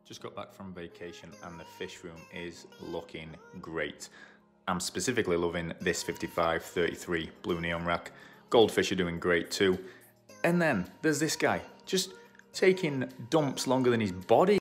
Just got back from vacation and the fish room is looking great. I'm specifically loving this 55-33 blue neon rack. Goldfish are doing great too. And then there's this guy, just taking dumps longer than his body